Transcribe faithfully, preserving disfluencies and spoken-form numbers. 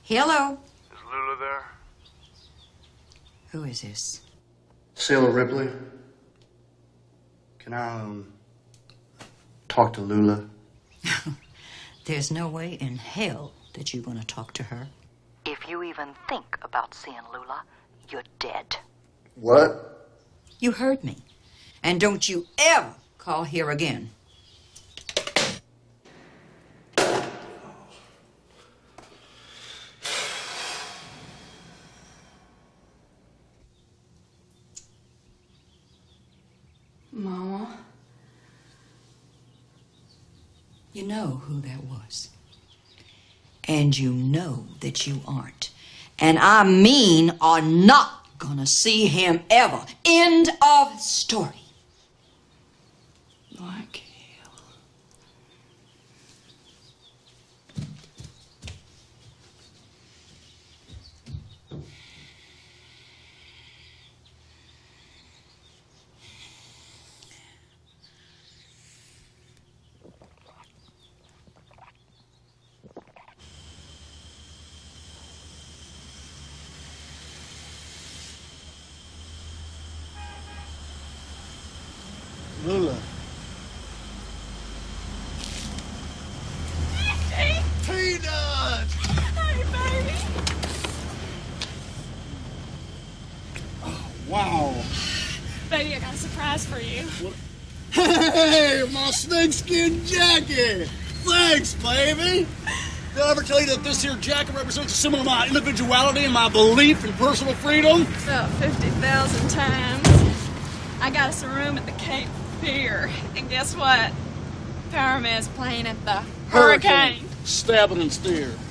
Hello? Is Lula there? Who is this? Sailor Ripley. Can I, um, talk to Lula? There's no way in hell that you're going to talk to her. If you even think about seeing Lula, you're dead. What? You heard me. And don't you ever call here again. Mama? You know who that was. And you know that you aren't. And I mean are not gonna see him ever. End of story. Like hell. Lula. Peanuts! Hey, baby! Oh, wow. Baby, I got a surprise for you. What? Hey, my snakeskin jacket! Thanks, baby! Did I ever tell you that this here jacket represents a symbol of my individuality and my belief in personal freedom? About fifty thousand times. I got us a room at the Cape Pier. And guess what? Fireman's playing at the Hurricane. Stabbing and steer.